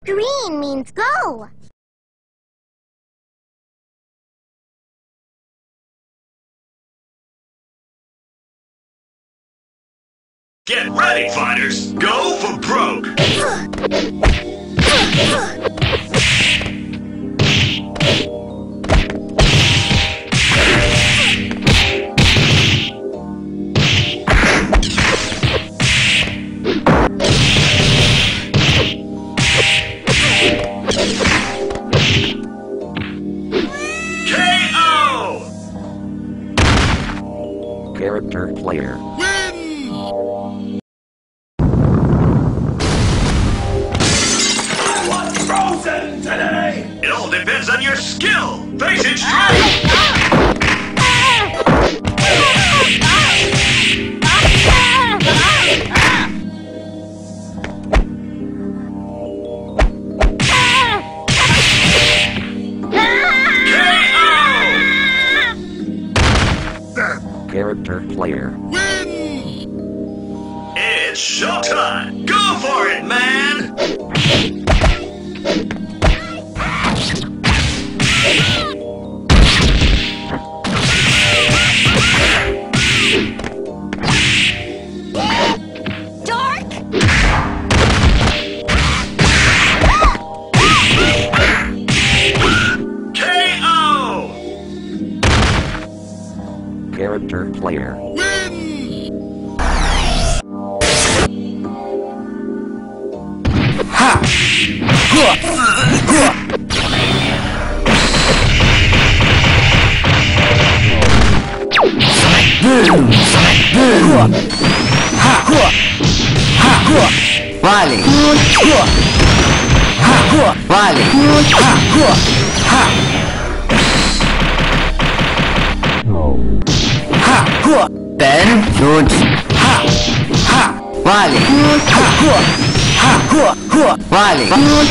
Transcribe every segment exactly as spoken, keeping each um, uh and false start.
Green means go. Get ready, fighters! Go for broke! K O! Character player. Frozen today! It all depends on your skill! Face it straight! Character player. It's showtime! Go for it, man! Dark! K O! Character player. Vale. Vale. Ben. Good. Vale. Vale.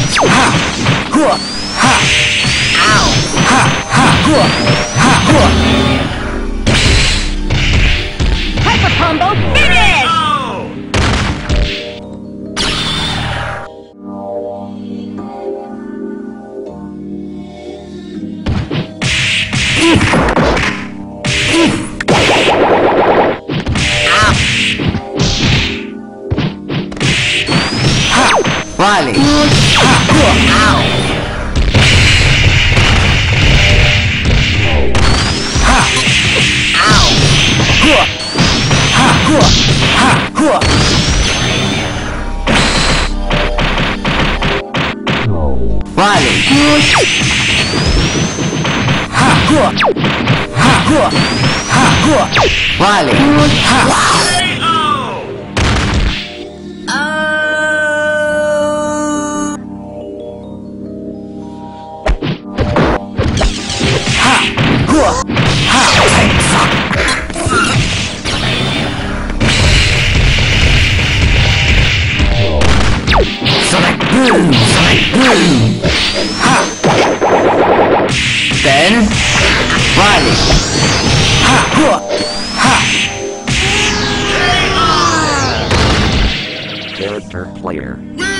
Hyper combo finish! Oh! Vale. Vale. Vale. K O! Ben. Vale. Character player.